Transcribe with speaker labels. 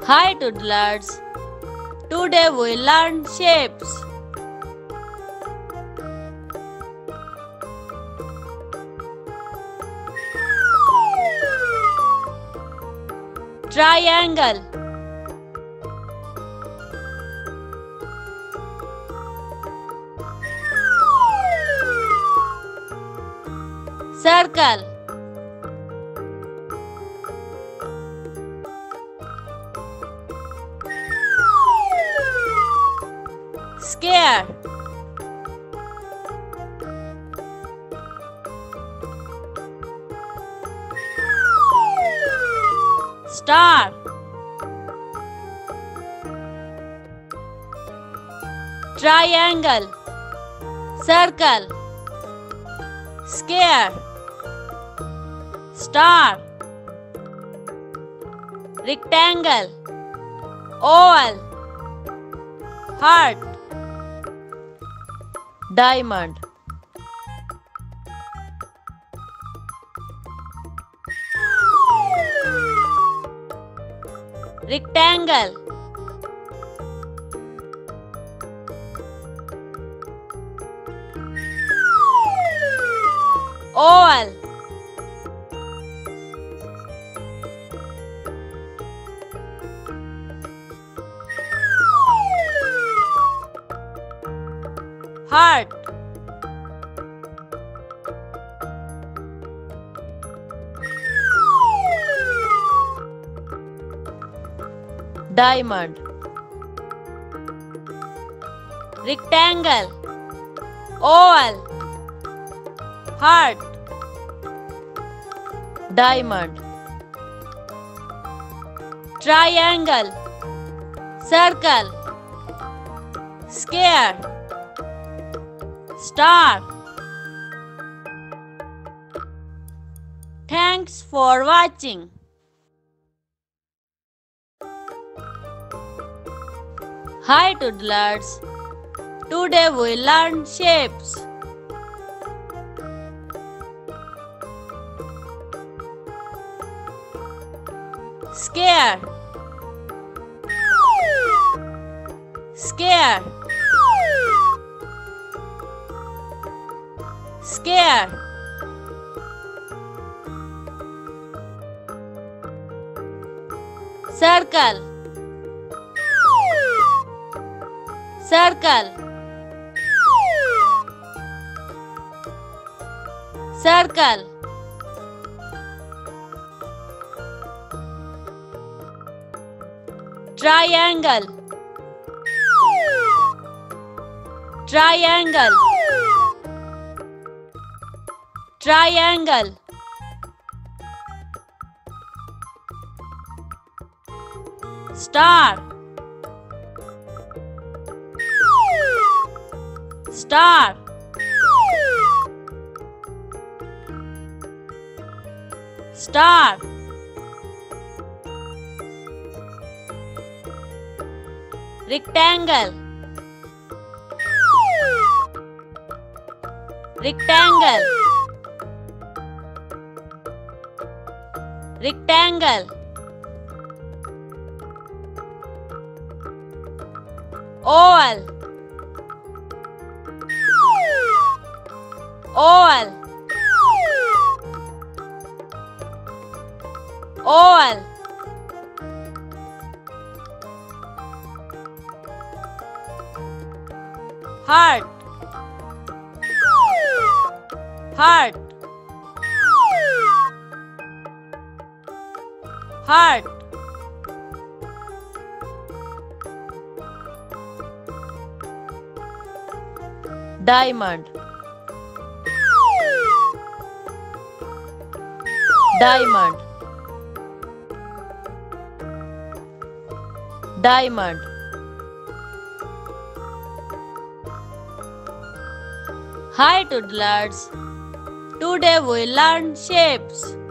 Speaker 1: Hi toddlers! Today we learn shapes. Triangle, circle, square, star, triangle, circle, square, star, rectangle, oval, heart, diamond, rectangle, oval, heart, diamond, rectangle, oval, heart, diamond, triangle, circle, square, star. Thanks for watching. Hi toddlers! Today we learn shapes. Square, square, square, circle, circle, circle, triangle, triangle, triangle, star, star, star, rectangle, rectangle, rectangle, oval, oval, oval, heart, heart, heart, diamond, diamond, diamond. Hi toddlers! Today we learn shapes.